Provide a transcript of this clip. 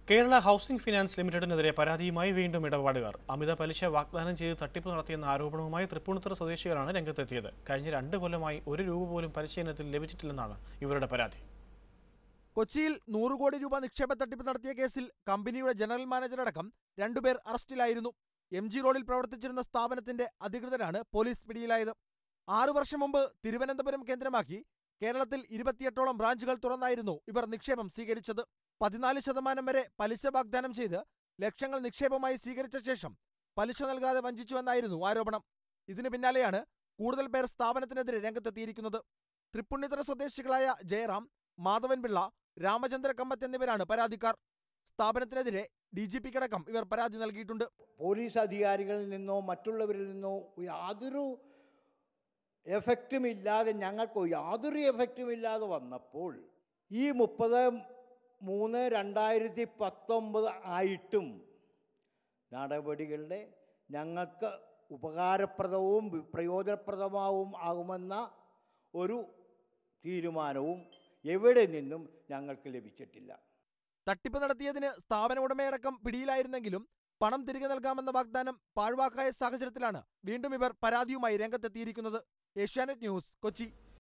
Kerala housing finance ലിമിറ്റഡിനെതിരെ പരാതിയുമായി വീണ്ടും ഇടപാടുകാർ അമിത പലിശ വാഗ്ദാനം ചെയ്ത് തട്ടിപ്പ് നടത്തിയെന്ന ആരോപണവുമായി തൃപ്പൂണിത്തുറ സ്വദേശികളാണ് രംഗത്തെത്തിയത്. കഴിഞ്ഞ 2 കൊല്ലമായി 1 രൂപ പോലും പലിശ ഇനത്തിൽ ലഭിച്ചിട്ടില്ലെന്നാണ് ഇവരുടെ പരാതി. കൊച്ചിയിൽ 100 കോടി രൂപ നിക്ഷേപ തട്ടിപ്പ് നടത്തിയ കേസിൽ കമ്പനിയുടെ ജനറൽ മാനേജറടക്കം 2 പേർ അറസ്റ്റിലായിരുന്നു. MG റോഡിൽ പ്രവർത്തിച്ചിരുന്ന സ്ഥാപനത്തിന്റെ അധികൃതരാണ് പോലീസ് പിടിയിലായത്. 6 വർഷം മുമ്പ് തിരുവനന്തപുരം കേന്ദ്രമാക്കി കേരളത്തിൽ 28ഓളം ബ്രാഞ്ചുകൾ തുറന്നായിരുന്നു ഇവർ നിക്ഷേപം സ്വീകരിച്ചത്. 14% വരെ പലിശ വാഗ്ദാനം ചെയ്ത് ലക്ഷങ്ങൾ നിക്ഷേപമായി സ്വീകരിച്ച ശേഷം പലിശ നൽകാതെ വഞ്ചിച്ചുവെന്നായിരുന്നു ആരോപണം. ഇതിനു പിന്നാലെയാണ് കൂടുതൽ പേർ സ്ഥാപനത്തിനെതിരെ രംഗത്തെത്തിയിരിക്കുന്നത്. തൃപ്പൂണിത്തുറ സ്വദേശികളായ ജയറാം, മാധവൻപിള്ള, രാമചന്ദ്ര കമ്മത്ത് എന്നിവരാണ് പരാതിക്കാർ. സ്ഥാപനത്തിനെതിരെ DGPക്കടക്കം ഇവർ പരാതി നൽകിയിട്ടുണ്ട്. പോലീസ് അധികാരികളിൽ നിന്നോ മറ്റുള്ളവരിൽ നിന്നോ യാതൊരു എഫക്റ്റുമില്ലാതെ ഞങ്ങൾക്ക് യാതൊരു എഫക്റ്റുമില്ലാതെ വന്നപ്പോൾ ഈ 30/3/2019 ആയിട്ടും നടപടികളുടെ ഞങ്ങൾക്ക് ഉപകാരപ്രദവും പ്രയോജനപ്രദമാവും ആകുമെന്ന ഒരു തീരുമാനവും എവിടെ നിന്നും ഞങ്ങൾക്ക് ലഭിച്ചിട്ടില്ല. തട്ടിപ്പ് നടത്തിയതിന് സ്ഥാപന ഉടമയടക്കം പിടിയിലായിരുന്നെങ്കിലും പണം തിരികെ നൽകാമെന്ന വാഗ്ദാനം പാഴ്വാക്കായ സാഹചര്യത്തിലാണ് വീണ്ടും ഇവർ പരാതിയുമായി രംഗത്തെത്തിയിരിക്കുന്നത്. ഏഷ്യാനെറ്റ് ന്യൂസ്, കൊച്ചി.